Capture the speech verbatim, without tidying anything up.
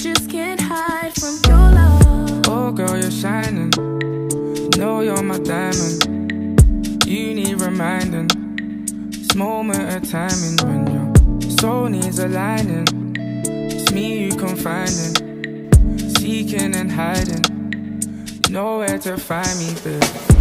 just can't hide from your love. Oh girl, you're shining, know you're my diamond. You need reminding, this moment of timing when your soul needs aligning. It's me you confiding, seeking and hiding, you know where to find me, babe.